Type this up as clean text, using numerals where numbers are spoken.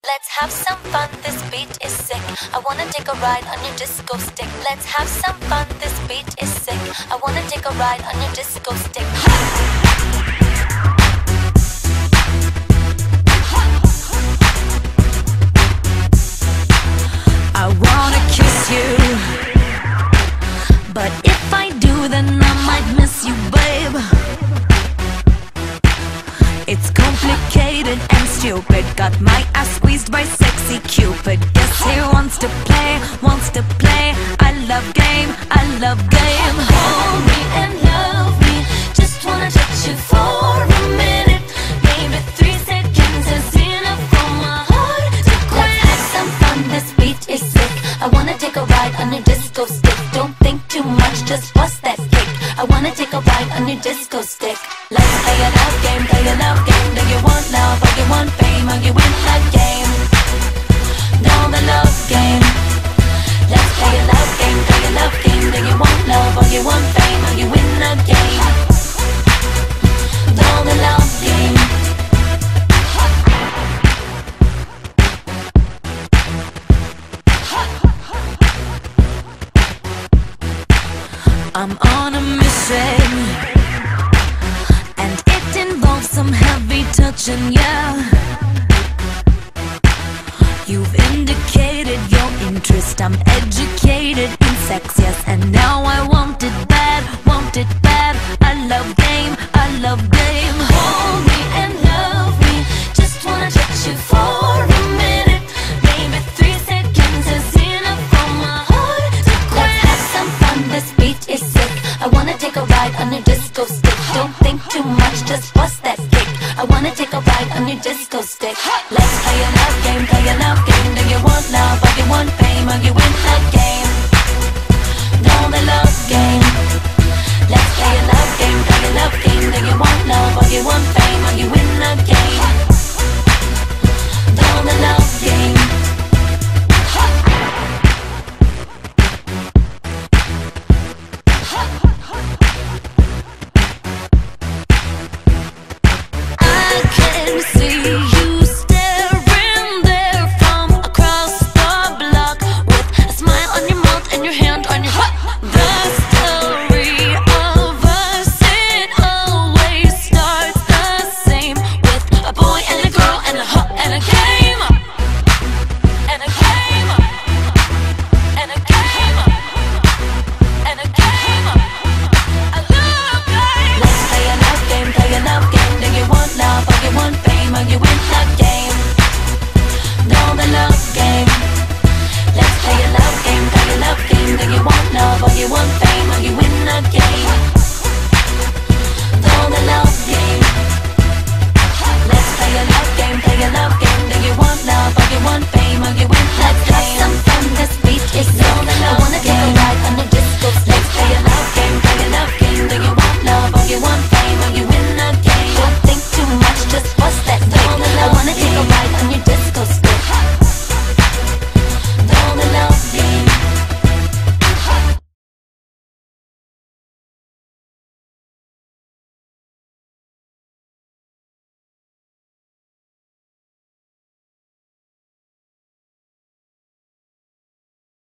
Let's have some fun, this beat is sick. I wanna take a ride on your disco stick. Let's have some fun, this beat is sick. I wanna take a ride on your disco stick. I wanna kiss you, but if I do, then I might miss you, babe. It's complicated and stupid. Got my ass squeezed by sexy Cupid. Guess he wants to play, wants to play. I love game, I love game. Hold me and love me. Just wanna touch you for a minute. Maybe 3 seconds is enough for my heart to quit. Let's have some fun, this beat is sick. I wanna take a ride on your disco stick. Don't think too much, just bust that kick. I wanna take a ride on your disco stick. Let's play a love game, play a love game. Do you want love or you want fame? Or you win the game? Know the love game. Let's play a love game, play a love game. Do you want love or you want fame? Or you win the game? Know the love game. I'm on a mission, and it involves some heavy touching, yeah. You've indicated your interest. I'm educated in sex, yes, and now I want it bad, want it bad. I love game, I love game. Hold me and love me. Just wanna touch you for a minute. Maybe 3 seconds is enough for my heart to quit. Let's have some fun, this beat is sick. I wanna take a ride on your disco stick. Don't think too much, just bust that kick. I wanna take a ride on your disco stick. Let's play a love game, play a love game. Do you want love or you want fame? Or you win